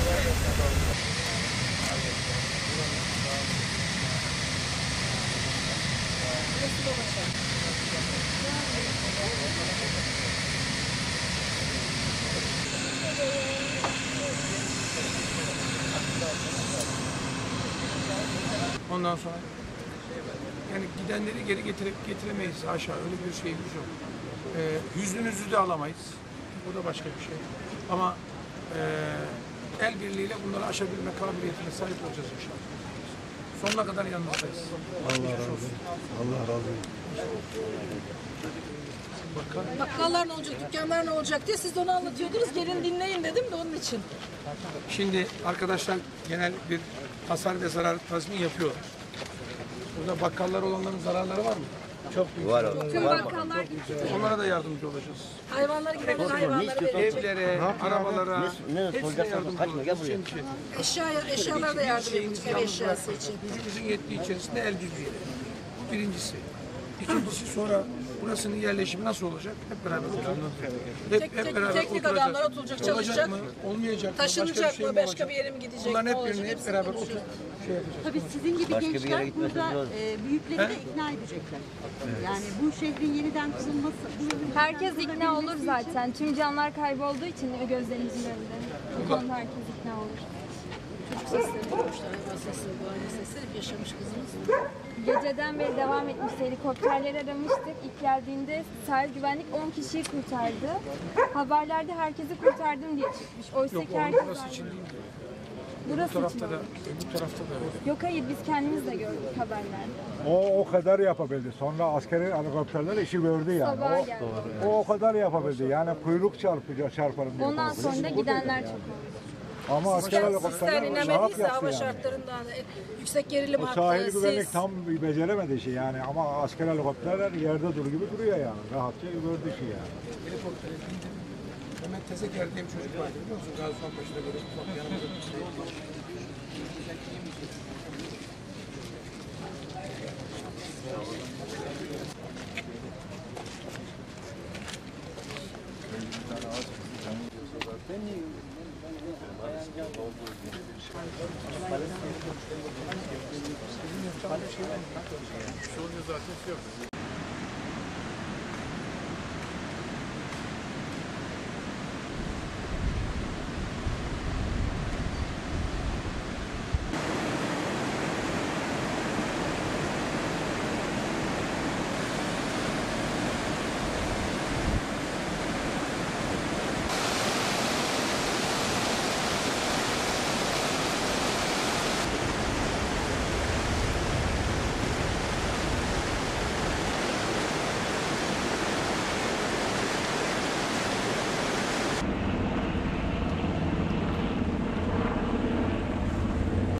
Ondan sonra yani gidenleri geri getiremeyiz, aşağı öyle bir şeyimiz yok. Hüznünüzü de alamayız. Bu da başka bir şey. Ama el birliğiyle bunları aşabilme kabiliyetine sahip olacağız inşallah. Sonuna kadar yanınızdayız. Allah razı olsun. Allah razı olsun. Bakkallar ne olacak, dükkanlar ne olacak diye siz de onu anlatıyordunuz. Gelin dinleyin dedim de onun için. Şimdi arkadaşlar genel bir hasar ve zarar tazmin yapıyor. Burada bakkallar olanların zararları var mı? Çok büyük. Var. Tüm bakkallar gitti. Onlara da yardımcı olacağız. Hayvanlar gidenler hayvanları verilecek. Evlere, arabalara, Ne hepsine soracaksan yardımcı kaçma, gel olacağız. buraya. Eşyalara da yardım edecek, ev eşyası için. Gücümüzün yettiği içerisinde el birliğiyle. Bu birincisi. İkincisi sonra burasının yerleşimi nasıl olacak? Hep beraber oturacağız. Hep beraber Teknik adamlar oturacak, çalışacak. Olacak mı? Olmayacak mı? Taşınacak şey mı? mi Başka olacak? bir yere mi gidecek? Bunların Ne hep olacak? birini hep Hepsini beraber konuşacağız. şey yapacağız. Tabii sizin gibi Başka bir yere gençler gitmesiniz burada lazım. büyükleri de ikna edecekler. Yani bu şehrin yeniden kurulması... Herkes ikna olur zaten. Tüm canlar kaybolduğu için gözlerimizin önünde. Bu konuda herkes ikna olur. Çocuk sesleri duymuşlar, hayvan sesleri, bağırma sesleri yaşamış kızımız. Geceden beri devam etmiş. Helikopterleri aramıştık. İlk geldiğinde sahil güvenlik 10 kişiyi kurtardı. Haberlerde herkesi kurtardım diye çıkmış. Oysa Yok, ki herkes burası için değil. burası Bu için tarafta da, olmuş. bu tarafta da öyle. Yok hayır biz kendimiz de gördük haberlerde. O kadar yapabildi. Sonra askeri helikopterler işi gördü yani. Sabah geldi. O kadar yapabildi. Yani kuyruk çarparım diye. Ondan sonra da gidenler çok oldu. Ama asker Sistem helikopterler rahat inemediyse yaptı hava yani. şartlarından yüksek gerilim O hattı, sahil güvenlik sis. tam beceremedi işi yani. Ama asker helikopterler yerde dur gibi duruyor yani. Rahatça gördü işi yani. Helikoptere bindim. Mehmet Tezeker diye bir çocuk vardı biliyor musun? Gazi Paşa'da böyle ufak yanımızda bir şey. Sorun zaten yok.